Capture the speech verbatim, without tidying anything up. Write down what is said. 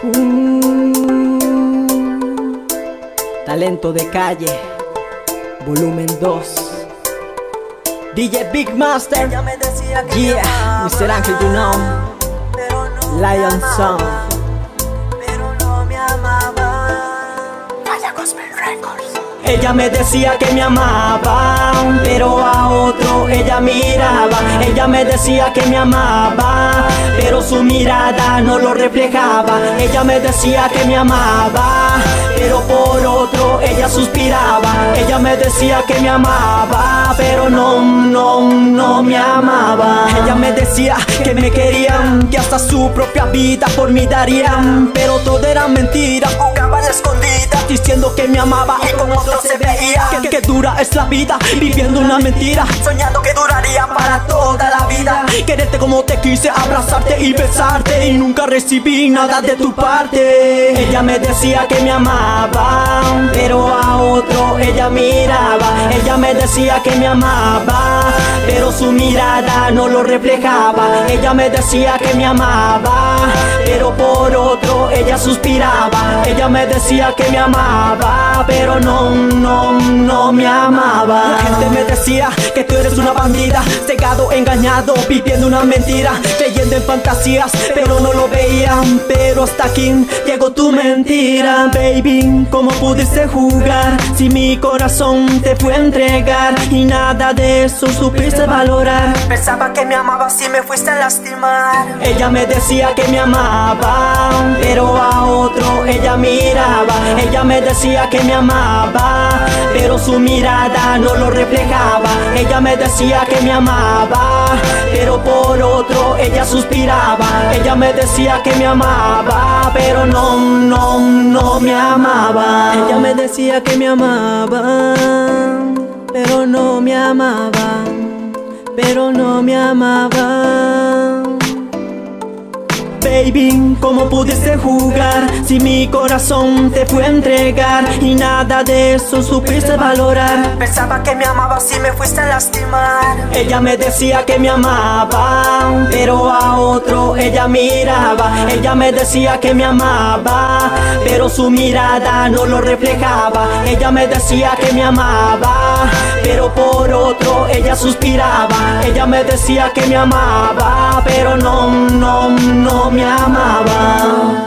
Uh, talento de calle, volumen dos. D J Big Master, yeah, mister Ángel, you know, Lion Song. Ella me decía que me amaba, pero a otro ella miraba. Ella me decía que me amaba, pero su mirada no lo reflejaba. Ella me decía que me amaba, pero por otro ella suspiraba. Ella me decía que me amaba, pero no, no, no me amaba. Ella me decía que me querían, que hasta su propia vida por mí darían, pero todo era mentira, jugaba a la escondida, diciendo que me amaba y con otro se veía. Que, que dura es la vida, viviendo una mentira, soñando que duraría para toda la vida. Quererte como te quise, abrazarte y besarte, y nunca recibí nada de tu parte. Ella me decía que me amaba, pero a otro ella miraba. Ella me decía que me amaba, pero su mirada no lo reflejaba. Ella me decía que me amaba, pero por otro ella suspiraba. Ella me decía que me amaba, pero no, no, no me amaba. La gente me decía que tú eres una bandida, cegado, engañado, viviendo una mentira, creyendo en fantasías, pero no lo veían. Pero hasta aquí llegó tu mentira, baby. ¿Cómo pudiste jugar si mi corazón te fue a entregar y nada de eso supiste valorar? Pensaba que me amabas y me fuiste a lastimar. Ella me decía que me amaba, pero a otro ella miraba. Ella me decía que me amaba, pero su mirada no lo reflejaba. Ella me decía que me amaba, pero por otro ella suspiraba. Ella me decía que me amaba, pero no, no, no me amaba. Ella me decía que me amaba, pero no me amaba, pero no me amaba. Baby, ¿cómo pudiste jugar si mi corazón te fue a entregar y nada de eso supiste valorar? Pensaba que me amabas y me fuiste a lastimar. Ella me decía que me amaba, pero a otro ella miraba. Ella me decía que me amaba, pero su mirada no lo reflejaba. Ella me decía que me amaba, pero por otro ella suspiraba. Ella me decía que me amaba, pero no, no, no me amaba.